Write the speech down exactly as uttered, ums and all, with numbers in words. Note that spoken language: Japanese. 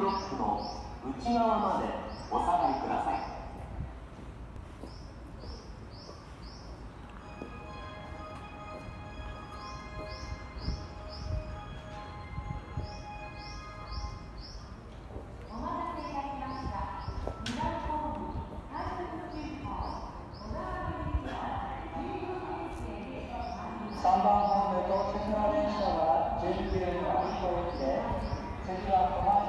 ロックの内側までお下がりください。 さんばんホーム到着の電車はじゅうきゅうの駅で、次は狛江